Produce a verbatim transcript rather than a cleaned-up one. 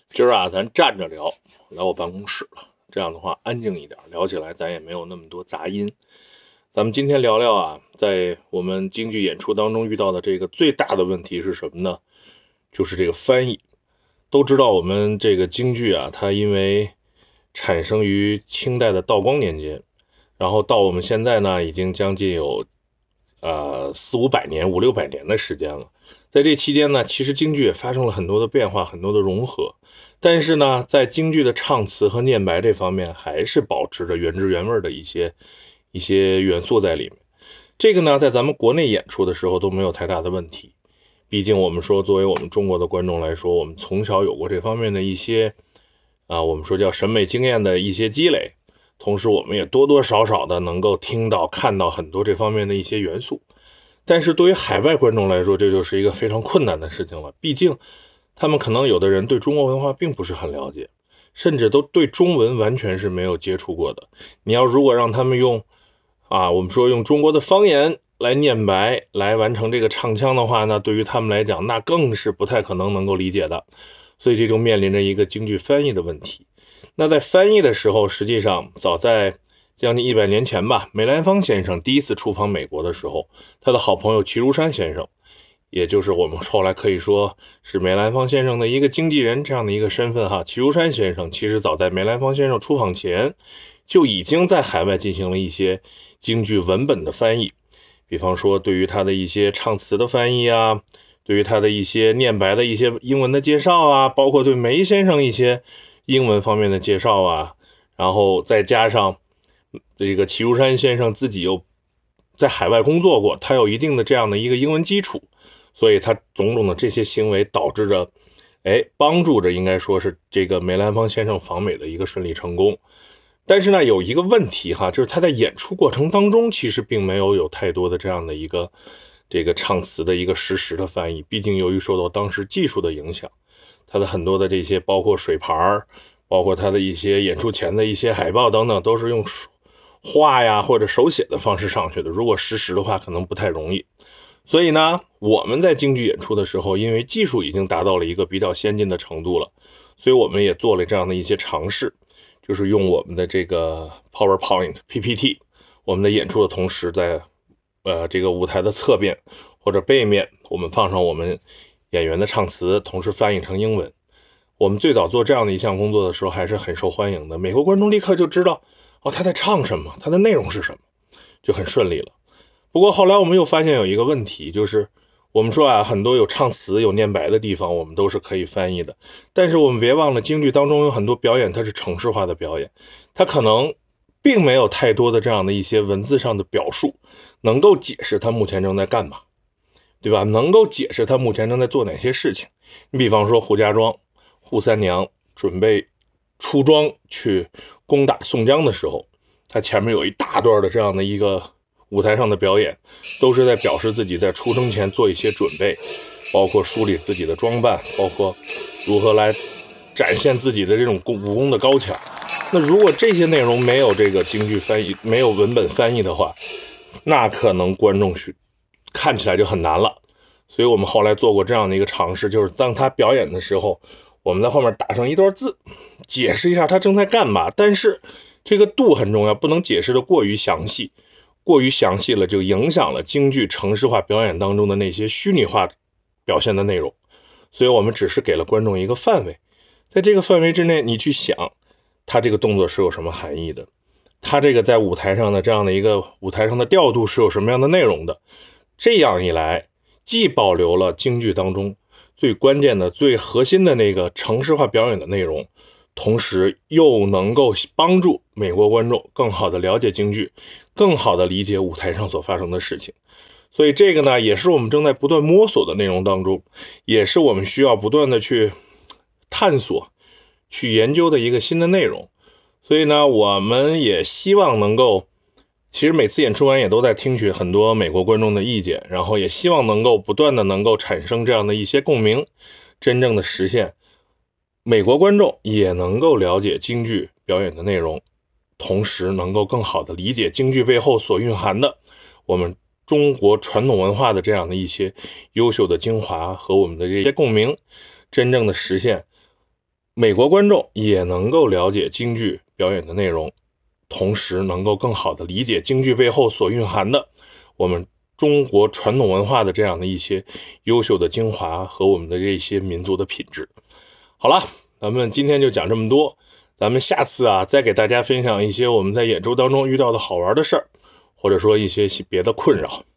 今儿啊，咱站着聊，来我办公室了。这样的话安静一点，聊起来咱也没有那么多杂音。咱们今天聊聊啊，在我们京剧演出当中遇到的这个最大的问题是什么呢？就是这个翻译。都知道我们这个京剧啊，它因为产生于清代的道光年间，然后到我们现在呢，已经将近有呃四五百年、五六百年的时间了。在这期间呢，其实京剧也发生了很多的变化，很多的融合。但是呢，在京剧的唱词和念白这方面，还是保持着原汁原味的一些一些元素在里面。这个呢，在咱们国内演出的时候都没有太大的问题。毕竟我们说，作为我们中国的观众来说，我们从小有过这方面的一些啊，我们说叫审美经验的一些积累，同时我们也多多少少的能够听到、看到很多这方面的一些元素。但是对于海外观众来说，这就是一个非常困难的事情了。毕竟他们可能有的人对中国文化并不是很了解，甚至都对中文完全是没有接触过的。你要如果让他们用啊，我们说用中国的方言来念白，来完成这个唱腔的话呢，对于他们来讲，那更是不太可能能够理解的。所以这就面临着一个京剧翻译的问题。那在翻译的时候，实际上早在将近一百年前吧，梅兰芳先生第一次出访美国的时候，他的好朋友齐如山先生，也就是我们后来可以说是梅兰芳先生的一个经纪人这样的一个身份哈。齐如山先生其实早在梅兰芳先生出访前，就已经在海外进行了一些京剧文本的翻译，比方说对于他的一些唱词的翻译啊，对于他的一些念白的一些英文的介绍啊，包括对梅先生一些英文方面的介绍啊，然后再加上这个齐如山先生自己又在海外工作过，他有一定的这样的一个英文基础，所以他种种的这些行为导致着哎，帮助着应该说是这个梅兰芳先生访美的一个顺利成功。但是呢，有一个问题哈，就是他在演出过程当中其实并没有有太多的这样的一个这个唱词的一个实时的翻译，毕竟由于受到当时技术的影响，他的很多的这些包括水牌，包括他的一些演出前的一些海报等等，都是用画呀或者手写的方式上去的，如果实时的话可能不太容易。所以呢，我们在京剧演出的时候，因为技术已经达到了一个比较先进的程度了，所以我们也做了这样的一些尝试，就是用我们的这个 PowerPoint P P T， 我们的演出的同时在呃这个舞台的侧边或者背面，我们放上我们演员的唱词，同时翻译成英文。我们最早做这样的一项工作的时候还是很受欢迎的，美国观众立刻就知道哦他在唱什么，他的内容是什么，就很顺利了。不过后来我们又发现有一个问题，就是我们说啊，很多有唱词有念白的地方我们都是可以翻译的，但是我们别忘了京剧当中有很多表演它是程式化的表演，它可能并没有太多的这样的一些文字上的表述能够解释他目前正在干嘛，对吧？能够解释他目前正在做哪些事情。你比方说胡家庄扈三娘准备出庄去攻打宋江的时候，他前面有一大段的这样的一个舞台上的表演，都是在表示自己在出征前做一些准备，包括梳理自己的装扮，包括如何来展现自己的这种武功的高强。那如果这些内容没有这个京剧翻译，没有文本翻译的话，那可能观众看起来就很难了。所以我们后来做过这样的一个尝试，就是当他表演的时候，我们在后面打上一段字，解释一下他正在干嘛，但是这个度很重要，不能解释的过于详细，过于详细了就影响了京剧程式化表演当中的那些虚拟化表现的内容。所以我们只是给了观众一个范围，在这个范围之内你去想他这个动作是有什么含义的，他这个在舞台上的这样的一个舞台上的调度是有什么样的内容的。这样一来，既保留了京剧当中最关键的最核心的那个程式化表演的内容，同时又能够帮助美国观众更好的了解京剧，更好的理解舞台上所发生的事情。所以这个呢，也是我们正在不断摸索的内容当中，也是我们需要不断的去探索去研究的一个新的内容。所以呢，我们也希望能够，其实每次演出完也都在听取很多美国观众的意见，然后也希望能够不断的能够产生这样的一些共鸣，真正的实现美国观众也能够了解京剧表演的内容，同时能够更好的理解京剧背后所蕴含的我们中国传统文化的这样的一些优秀的精华和我们的这些共鸣，真正的实现美国观众也能够了解京剧表演的内容，同时能够更好的理解京剧背后所蕴含的我们中国传统文化的这样的一些优秀的精华和我们的这些民族的品质。好了，咱们今天就讲这么多，咱们下次啊再给大家分享一些我们在演出当中遇到的好玩的事儿，或者说一些别的困扰。